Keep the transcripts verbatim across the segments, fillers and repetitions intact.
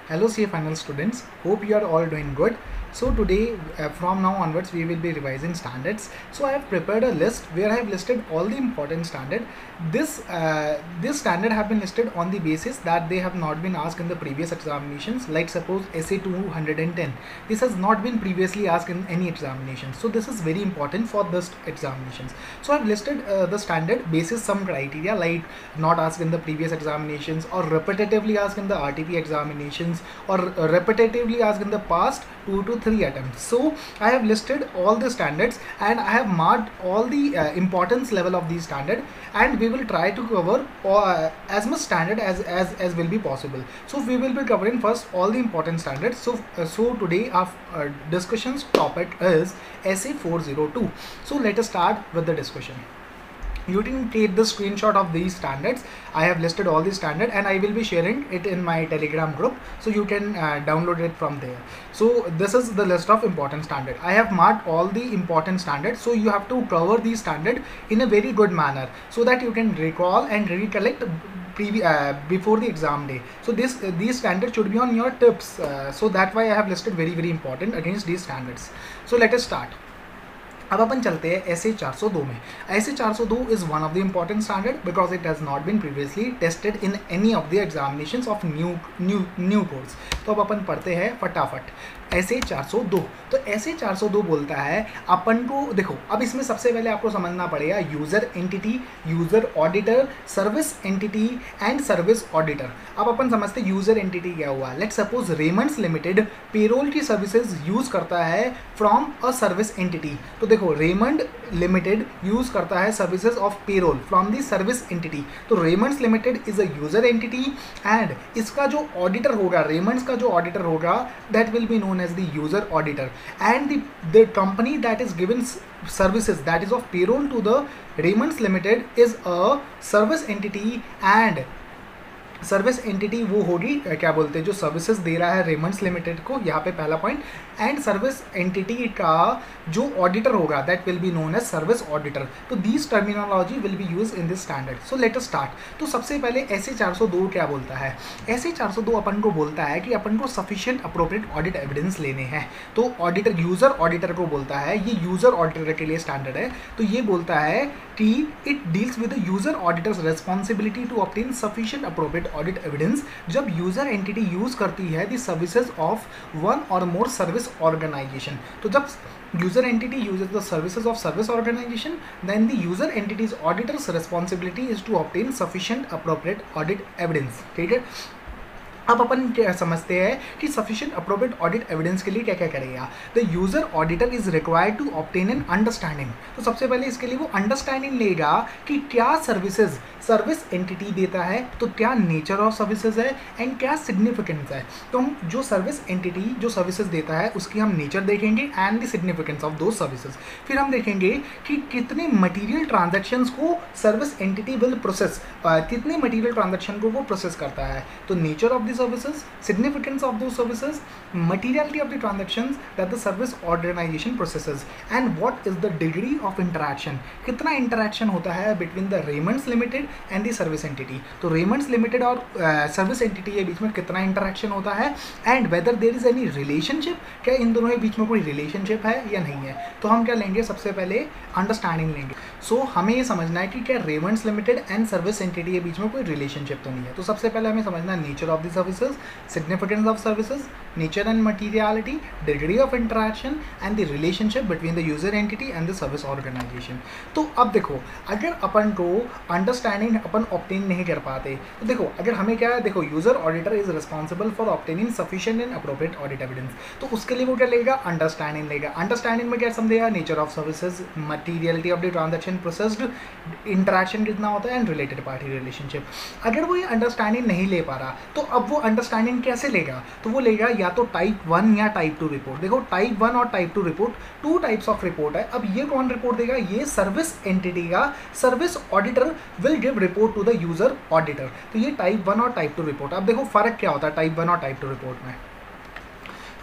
Hello C A final students, hope you are all doing good. So today uh, from now onwards we will be revising standards. So I have prepared a list where I have listed all the important standard. This uh, this standard have been listed on the basis that they have not been asked in the previous examinations, like suppose S A two hundred ten. This has not been previously asked in any examination. So this is very important for this examinations. So I have listed uh, the standard basis some criteria like not asked in the previous examinations or repetitively asked in the R T P examinations or uh, repetitively asked in the past two to three attempts. So I have listed all the standards and I have marked all the uh, importance level of these standard, and we will try to cover uh, as much standard as, as as will be possible. So we will be covering first all the important standards. So uh, so today our uh, discussions topic is S A four oh two. So let us start with the discussion. You can take the screenshot of these standards. I have listed all the standard and I will be sharing it in my Telegram group, so you can uh, download it from there. So this is the list of important standard. I have marked all the important standards, so you have to cover these standard in a very good manner so that you can recall and recollect uh, before the exam day. So this uh, these standards should be on your tips. Uh, so that's why I have listed very very important against these standards. So let us start. अब अपन चलते हैं S A चार सौ दो में. S A चार सौ दो is one of the important standard because it has not been previously tested in any of the examinations of new new new course. तो अब अपन पढ़ते हैं फटाफट एस ए चार सौ दो. तो एस ए चार सौ दो बोलता है अपन को, देखो अब इसमें सबसे पहले आपको समझना पड़ेगा user entity, user auditor, service entity and service auditor. अब अपन समझते हैं यूज़र एंटिटी क्या हुआ. Let suppose Raymonds limited payroll की सर्विसेज यूज़ करता है फ्रॉम अ सर्विस एंटिटी. तो देखो रेमंड लिमिटेड यूज़ करता है services of payroll from the service entity. तो Raymonds limited is a user entity and इसका जो ऑडिटर होगा, रेमंड्स का जो ऑडिटर होगा, that will be known as the user auditor, and the the company that is given services that is of payroll to the Raymonds Limited is a service entity, and service entity वो होगी क्या बोलते हैं जो services दे रहा है Raymond's limited को, यहाँ पे पहला पॉइंट. एंड सर्विस एंटिटी का जो ऑडिटर होगा that will be known as service auditor. तो these terminology will be use in this standard. So let us start. तो सबसे पहले एस ए चार सौ दो क्या बोलता है. एस ए चार सौ दो अपन को बोलता है कि अपन को सफिशिएंट अप्रोप्रिएट ऑडिट एविडेंस लेने हैं. तो ऑडिटर यूजर ऑडिटर को बोलता है, ये यूजर ऑडिटर के लिए स्टैंडर्ड है. तो ये बोलता है कि it deals with the user auditors responsibility to obtain sufficient appropriate audit evidence जब यूजर एंटिटी यूज करती है द सर्विसेज ऑफ वन और मोर सर्विस ऑर्गेनाइजेशन. तो जब user entity uses the services of service organisation, then the user entities auditors responsibility is to obtain sufficient appropriate audit evidence. ठीक है. अब अपन क्या समझते हैं कि सफिशिएंट अप्रोप्रिएट ऑडिट एविडेंस के लिए क्या क्या करेगा. The user auditor is required to obtain an understanding. तो सबसे पहले इसके लिए वो अंडरस्टैंडिंग लेगा कि क्या सर्विसेज सर्विस एंटिटी देता है, तो क्या नेचर ऑफ सर्विसेज है एंड क्या सिग्निफिकेंस है. तो हम जो सर्विस एंटिटी जो सर्विसेज देता है उसकी हम नेचर देखेंगे and the significance of those services. फिर हम देखेंगे कि कितने मटीरियल ट्रांजेक्शन्स को सर्विस एंटिटी विल प्रोसेस, कितने मटीरियल ट्रांजेक्शन को वो प्रोसेस करता है. तो nature of services, significance of those services, materiality of the transactions that the service organization processes, and what is the degree of interaction. कितना interaction होता है between the Raymonds Limited and the service entity. तो Raymonds Limited और uh, service entity के बीच में कितना interaction होता है, and whether there is any relationship, क्या इन दोनों के बीच में कोई relationship है या नहीं है. तो हम क्या लेंगे, सबसे पहले अंडरस्टैंडिंग लेंगे. सो so, हमें ये समझना है कि क्या Raymonds Limited and service entity के बीच में कोई रिलेशनशिप तो नहीं है. तो सबसे पहले हमें समझना है nature of the services, significance of services, nature and materiality, degree of interaction and the relationship between the user entity and the service organization. तो अब देखो अगर अपन को अंडरस्टैंडिंग अपन ऑब्टेन नहीं कर पाते, तो देखो अगर हमें क्या है, देखो user auditor is responsible for obtaining sufficient and appropriate audit evidence. तो उसके लिए वो क्या लेगा, अंडरस्टैंडिंग लेगा. अंडरस्टैंडिंग में क्या समझेगा, nature of services, materiality of the transaction processed, interaction कितना होता है एंड रिलेटेड पार्टी रिलेशनशिप. अगर वो ये अंडरस्टैंडिंग नहीं ले पा रहा तो अब वो अंडरस्टैंडिंग कैसे लेगा, तो वो लेगा या तो टाइप वन या टाइप टू रिपोर्ट. देखो टाइप वन और type two report, two types of report है. अब ये कौन रिपोर्ट देगा, ये सर्विस एंटिटी का service auditor will give report to the user auditor. तो ये टाइप वन और टाइप टू रिपोर्ट. अब देखो फर्क क्या होता है टाइप वन और टाइप टू रिपोर्ट में.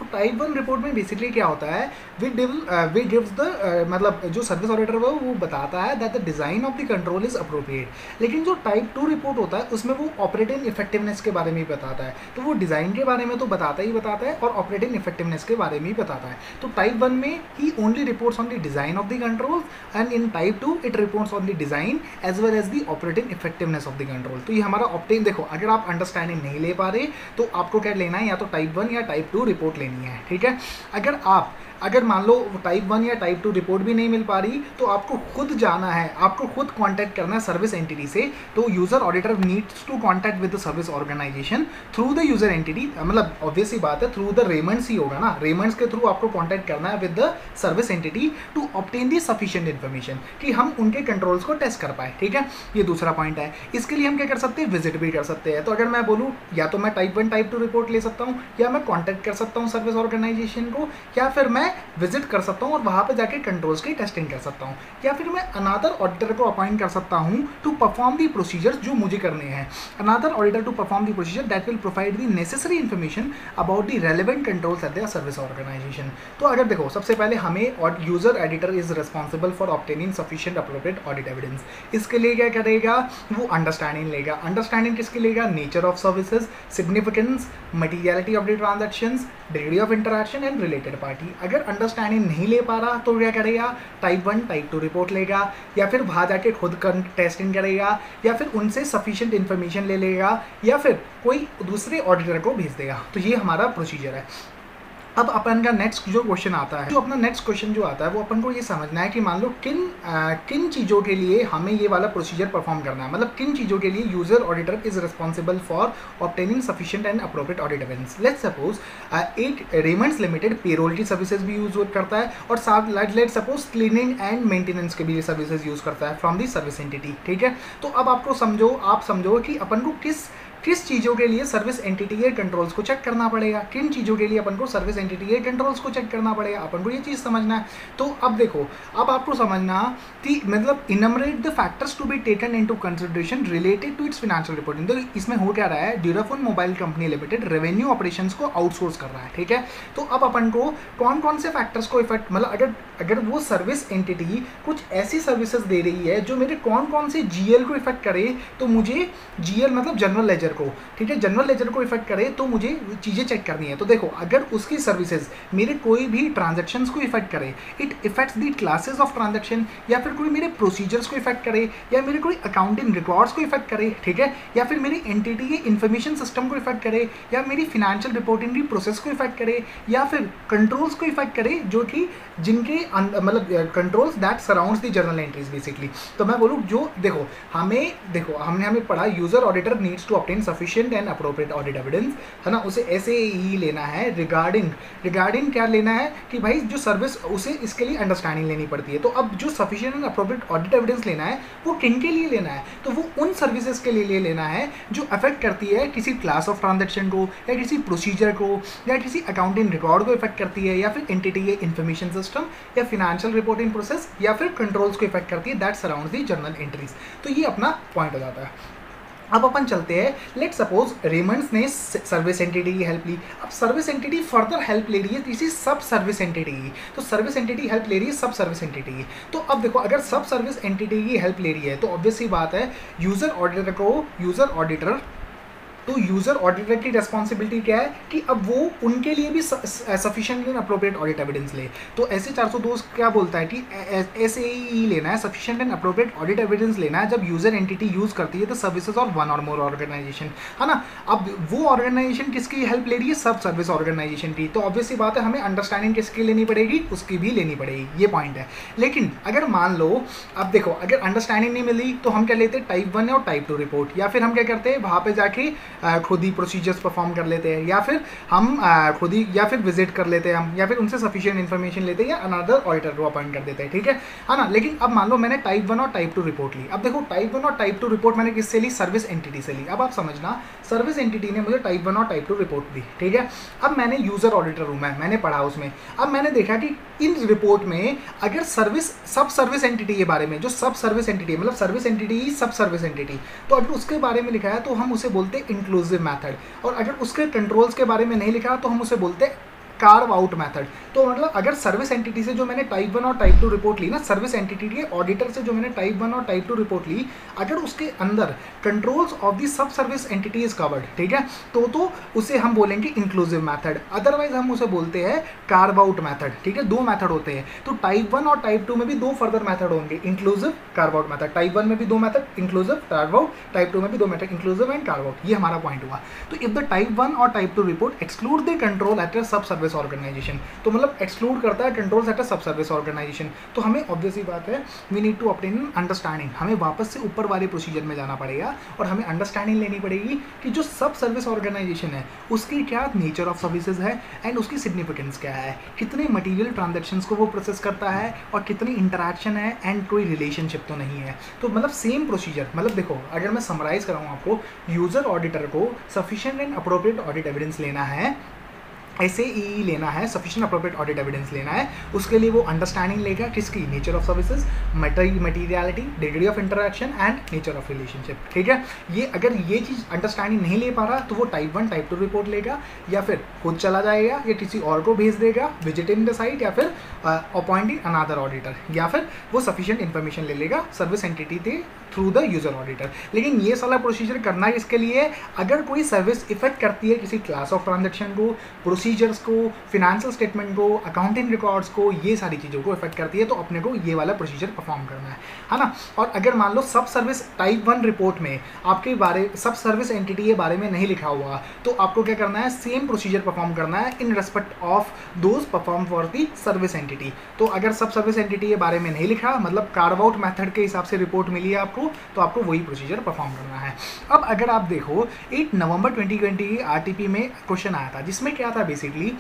तो टाइप वन रिपोर्ट में बेसिकली क्या होता है, वी वी गिव्स द मतलब जो सर्विस ऑडिटर वो वो बताता है that the design of the control is appropriate. लेकिन जो टाइप टू रिपोर्ट होता है उसमें वो ऑपरेटिंग इफेक्टिवनेस के बारे में ही बताता है। तो वो डिज़ाइन के बारे में तो बताता ही बताता है और ऑपरेटिंग इफेक्टिवनेस के बारे में ही बताता है। तो टाइप वन में ही only reports on the design of the control and in type two it reports on the design as well as the operating effectiveness of the control. तो ये हमारा ऑप्टेन, देखो अगर आप अंडरस्टैंडिंग नहीं ले पा रहे तो आपको क्या लेना है, या तो टाइप वन या टाइप टू रिपोर्ट लेनी है, ठीक है। अगर आप अगर मान लो टाइप वन या टाइप टू रिपोर्ट भी नहीं मिल पा रही तो आपको खुद जाना है, आपको खुद कांटेक्ट करना है सर्विस एंटिटी से। तो user auditor needs to contact with the service organisation through the user entity, मतलब ऑब्वियस ही बात है थ्रू द रेमंड्स ही होगा ना, रेमंड्स के थ्रू आपको कांटेक्ट करना है with the service entity to obtain the sufficient information कि हम उनके कंट्रोल्स को टेस्ट कर पाए, ठीक है। ये दूसरा पॉइंट है। इसके लिए हम क्या कर सकते हैं, विजिट भी कर सकते हैं। तो अगर मैं बोलूँ या तो मैं type one type two report ले सकता हूँ, या मैं कॉन्टैक्ट कर सकता हूँ सर्विस ऑर्गेनाइजेशन को, या फिर मैं विजिट कर सकता हूं और वहां पे जाके कंट्रोल्स की टेस्टिंग कर सकता हूं, या फिर मैं अनदर ऑडिटर को अपॉइंट कर सकता हूं टू परफॉर्म दी प्रोसीजर्स जो मुझे करने हैं। Another auditor to perform the procedure that will provide the necessary information about the relevant controls at the service organisation. तो अगर देखो सबसे पहले हमें और user editor is responsible for obtaining sufficient appropriate audit evidence. इसके लिए क्या करेगा, वो अंडरस्टैंडिंग लेगा। अंडरस्टैंडिंग किसके लेगा, nature of services, significance, materiality of the transactions, degree of interaction and related party. अगर अंडरस्टैंडिंग नहीं ले पा रहा तो क्या करेगा, type one type two report लेगा, या फिर वहां जाके खुद टेस्टिंग करेगा, या फिर उनसे सफिशिएंट इन्फॉर्मेशन ले लेगा, या फिर कोई दूसरे ऑडिटर को भेज देगा। तो ये हमारा प्रोसीजर है। अब अपन का नेक्स्ट जो क्वेश्चन आता है, जो अपना नेक्स्ट क्वेश्चन जो आता है वो अपन को ये समझना है कि मान लो किन आ, किन चीज़ों के लिए हमें ये वाला प्रोसीजर परफॉर्म करना है, मतलब किन चीज़ों के लिए user auditor is responsible for obtaining sufficient and appropriate audit evidence. Let's suppose एक रेमंड्स लिमिटेड पेरोल की सर्विसेज भी यूज करता है, और साथ let suppose cleaning and maintenance के भी सर्विसेज यूज करता है फ्रॉम दी सर्विस एंटिटी, ठीक है। तो अब आपको समझो आप समझो कि अपन को किस किस चीज़ों के लिए सर्विस एंटिटी के कंट्रोल्स को चेक करना पड़ेगा, किन चीज़ों के लिए अपन को सर्विस एंटिटी के कंट्रोल्स को चेक करना पड़ेगा, अपन को ये चीज़ समझना है। तो अब देखो, अब आपको समझना कि मतलब enumerate the factors to be taken into consideration related to its financial reporting. तो इसमें हो क्या रहा है, Durafone mobile company limited revenue operations को आउटसोर्स कर रहा है, ठीक है। तो अब अपन को कौन कौन से फैक्टर्स को इफेक्ट, मतलब अगर अगर वो सर्विस एंटिटी कुछ ऐसी सर्विसेज दे रही है जो मेरे कौन कौन से जीएल को इफेक्ट करे, तो मुझे जीएल मतलब जनरल लेजर को, ठीक है, जनरल लेजर को इफेक्ट करे तो मुझे चीज़ें चेक करनी है। तो देखो अगर उसकी सर्विसेज मेरे कोई भी ट्रांजैक्शंस को इफेक्ट करे, it effects the classes of transaction, या फिर कोई मेरे प्रोसीजर्स को इफेक्ट करे, या मेरे कोई अकाउंटिंग रिकॉर्ड्स को इफेक्ट करे, ठीक है, या फिर मेरी एंटिटी के इन्फॉर्मेशन सिस्टम को इफेक्ट करे, या मेरी फाइनेंशियल रिपोर्टिंग की प्रोसेस को इफेक्ट करे, या फिर कंट्रोल्स को इफेक्ट करे जो कि जिनके मतलब controls that surrounds the journal entries basically. तो मैं बोलूँ जो देखो हमें देखो हमने हमें पढ़ा user auditor needs to obtain sufficient and appropriate audit evidence, है ना, उसे ऐसे ही लेना है। रिगार्डिंग रिगार्डिंग क्या लेना है कि भाई जो सर्विस उसे इसके लिए अंडरस्टैंडिंग लेनी पड़ती है। तो अब जो sufficient and appropriate audit evidence लेना है वो किन के लिए लेना है, तो वो उन सर्विसेज के लिए लेना है जो अफेक्ट करती है किसी क्लास ऑफ ट्रांजेक्शन को, या किसी प्रोसीजर को, या किसी अकाउंटिंग रिकॉर्ड को इफेक्ट करती है, या फिर एंटिटी के इन्फॉर्मेशन सिस्टम या फाइनेंशियल रिपोर्टिंग प्रोसेस, या फिर कंट्रोल्स को इफेक्ट करती है that surrounds the journal entries. तो ये अपना पॉइंट हो जाता है। अब अपन चलते हैं, लेट सपोज रेमंड्स ने सर्विस एंटिटी की हेल्प ली। अब सर्विस एंटिटी फर्दर हेल्प ले रही है किसी सब सर्विस एंटिटी की, तो सर्विस एंटिटी हेल्प ले रही है सब सर्विस एंटिटी की। तो अब देखो अगर सब सर्विस एंटिटी की हेल्प ले रही है तो ऑब्वियस सी बात है यूजर ऑडिटर को यूजर ऑडिटर तो यूजर ऑडिटर की रेस्पॉन्सिबिलिटी क्या है कि अब वो उनके लिए भी sufficient and appropriate audit evidence ले। तो ऐसे चार सौ दो क्या बोलता है कि ऐसे ही लेना है, sufficient and appropriate audit evidence लेना है जब यूजर एंटिटी यूज करती है द सर्विसेज ऑफ वन और मोर ऑर्गेनाइजेशन, है ना। अब वो ऑर्गेनाइजेशन किसकी हेल्प ले रही है, सब सर्विस ऑर्गेनाइजेशन की। तो ऑब्वियसली बात है हमें अंडरस्टैंडिंग किसकी लेनी पड़ेगी, उसकी भी लेनी पड़ेगी, ये पॉइंट है। लेकिन अगर मान लो अब देखो अगर अंडरस्टैंडिंग नहीं मिली तो हम क्या लेते हैं, टाइप वन और टाइप टू रिपोर्ट, या फिर हम क्या करते हैं वहाँ पे जाके खुद ही प्रोसीजर्स परफॉर्म कर लेते हैं, या फिर हम खुद ही या फिर विजिट कर लेते हैं हम, या फिर उनसे सफिशिएंट इन्फॉर्मेशन लेते हैं, या अनदर ऑडिटर को अपॉइंट कर देते हैं, ठीक है है ना। लेकिन अब मान लो मैंने टाइप वन और टाइप टू रिपोर्ट ली। अब देखो टाइप वन और टाइप टू रिपोर्ट मैंने किससे ली, सर्विस एंटिटी से ली। अब आप समझना सर्विस एंटिटी ने मुझे टाइप वन और टाइप टू रिपोर्ट दी, ठीक है। अब मैंने यूजर ऑडिटर हूँ मैं मैंने पढ़ा उसमें। अब मैंने देखा कि इन रिपोर्ट में अगर सर्विस सब सर्विस एंटिटी के बारे में, जो सब सर्विस एंटिटी मतलब सर्विस एंटिटी ही सब सर्विस एंटिटी, तो अगर उसके बारे में लिखा है तो हम उसे बोलते हैं इंक्लूसिव मेथड, और अगर उसके कंट्रोल्स के बारे में नहीं लिखा तो हम उसे बोलते हैं कार्व आउट मेथड। तो मतलब अगर सर्विस एंटिटी से जो मैंने टाइप वन और टाइप टू रिपोर्ट ली ना, सर्विस एंटिटी के ऑडिटर से जो मैंने टाइप वन और टाइप टू रिपोर्ट ली, अगर उसके अंदर कंट्रोल्स ऑफ दी सब सर्विस एंटिटी इज कवर्ड, ठीक है, तो तो उसे हम बोलेंगे इंक्लूसिव मेथड, अदरवाइज हम उसे बोलते हैं कार्व आउट मेथड, ठीक है। दो मेथड होते हैं, तो टाइप वन और टाइप टू में भी दो फर्दर मेथड होंगे, inclusive, carve out method. Type one में भी दो method, inclusive, carve out, type two में भी दो method, inclusive and carve out. ये हमारा पॉइंट हुआ। तो इफ द टाइप वन और type two report exclude the control at a sub service organisation, तो मतलब एक्सक्लूड करता है controls eight a sub service organisation, तो हमें ऑब्वियसली बात है we need to obtain understanding, हमें वापस से ऊपर वाले प्रोसीजर में जाना पड़ेगा और हमें अंडरस्टैंडिंग लेनी पड़ेगी कि जो सब सर्विस ऑर्गेनाइजेशन है उसकी क्या नेचर ऑफ सर्विसेज है एंड उसकी सिग्निफिकेंस क्या है, कितने मटीरियल ट्रांजेक्शंस को वो प्रोसेस करता है और कितनी इंटरैक्शन है एंड कोई रिलेशनशिप तो नहीं है। तो मतलब सेम प्रोसीजर, मतलब देखो अगर मैं समराइज कराऊँ आपको, यूजर ऑडिटर को sufficient and appropriate audit evidence लेना है, ऐसे ई लेना है, सफिशिएंट अप्रोप्रिएट ऑडिट एविडेंस लेना है, उसके लिए वो अंडरस्टैंडिंग लेगा किसकी, nature of services, materiality, degree of interaction and nature of relationship, ठीक है। ये अगर ये चीज़ अंडरस्टैंडिंग नहीं ले पा रहा तो वो type one type two report लेगा, या फिर खुद चला जाएगा या किसी और को भेज देगा विजिटिंग द साइट, या फिर अपॉइंटिंग अनदर ऑडिटर, या फिर वो सफिशिएंट इन्फॉर्मेशन ले लेगा सर्विस एंटिटी थे थ्रू द यूजर ऑडिटर। लेकिन ये सारा प्रोसीजर करना इसके लिए, अगर कोई सर्विस इफेक्ट करती है किसी क्लास ऑफ ट्रांजेक्शन को, प्रोसीजर्स को, फिनेंशियल स्टेटमेंट को, अकाउंटिंग रिकॉर्ड्स को, ये सारी चीज़ों को इफेक्ट करती है, तो अपने को ये वाला प्रोसीजर परफॉर्म करना है, है ना। और अगर मान लो सब सर्विस टाइप वन रिपोर्ट में आपके बारे सब सर्विस एंटिटी के बारे में नहीं लिखा हुआ, तो आपको क्या करना है, सेम प्रोसीजर परफॉर्म करना है in respect of those perform for the service entity. तो अगर सब सर्विस एंटिटी के बारे में नहीं लिखा, मतलब कार्व आउट मेथड के हिसाब से रिपोर्ट मिली है आपको, तो आपको वही प्रोसीजर परफॉर्म करना है। अब अगर आप देखो आठ नवंबर ट्वेंटी ट्वेंटी की आरटीपी में क्वेश्चन आया था, जिसमें क्या था बेसिकली,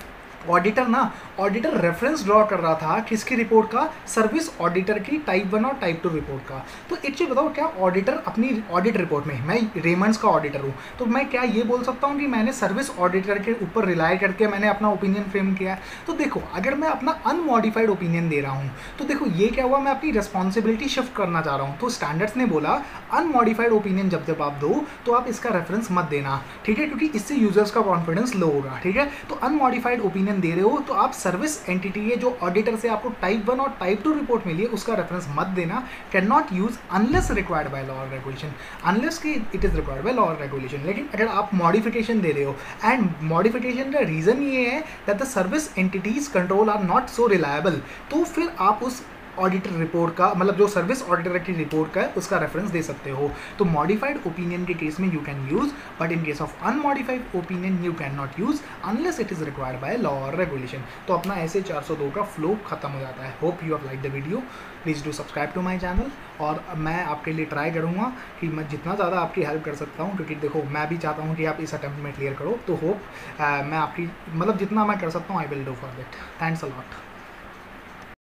ऑडिटर ना ऑडिटर रेफरेंस ड्रॉ कर रहा था किसकी रिपोर्ट का, सर्विस ऑडिटर की टाइप वन और टाइप टू रिपोर्ट का। तो एक चीज़ बताओ, क्या ऑडिटर अपनी ऑडिट रिपोर्ट में, मैं रेमंड्स का ऑडिटर हूँ, तो मैं क्या ये बोल सकता हूँ कि मैंने सर्विस ऑडिटर के ऊपर रिलाई करके मैंने अपना ओपिनियन फ्रेम किया? तो देखो अगर मैं अपना अनमॉडिफाइड ओपिनियन दे रहा हूँ, तो देखो ये क्या हुआ, मैं अपनी रिस्पॉन्सिबिलिटी शिफ्ट करना चाह रहा हूँ। तो स्टैंडर्ड्स ने बोला अनमॉडिफाइड ओपिनियन जब जब आप दो तो आप इसका रेफरेंस मत देना, ठीक है, क्योंकि इससे यूजर्स का कॉन्फिडेंस लो होगा, ठीक है। तो अनमॉडिफाइड ओपिनियन दे रहे हो तो आप सर्विस एंटिटी है जो ऑडिटर से आपको टाइप वन और टाइप टू रिपोर्ट मिली है उसका रेफरेंस मत देना, can not use unless required by law और रेगुलेशन, अनलेस की it is required by law और रेगुलेशन। लेकिन अगर आप मॉडिफिकेशन दे रहे हो, एंड मॉडिफिकेशन का रीजन ये है that the service entities control are not so reliable, तो फिर आप उस ऑडिटर रिपोर्ट का, मतलब जो सर्विस ऑडिटर की रिपोर्ट का है उसका रेफरेंस दे सकते हो। तो मॉडिफाइड ओपिनियन के केस में you can use, but in case of unmodified opinion you can not use unless it is required by law और रेगुलेशन। तो अपना ऐसे चार सौ दो का फ्लो खत्म हो जाता है। Hope you have like the video, please do subscribe to my channel. और मैं आपके लिए ट्राई करूँगा कि मैं जितना ज़्यादा आपकी हेल्प कर सकता हूँ, क्योंकि देखो मैं भी चाहता हूँ कि आप इस अटेम्प्ट में क्लियर करो। तो होप मैं आपकी मतलब जितना मैं कर सकता हूँ I will do for that. Thanks a lot.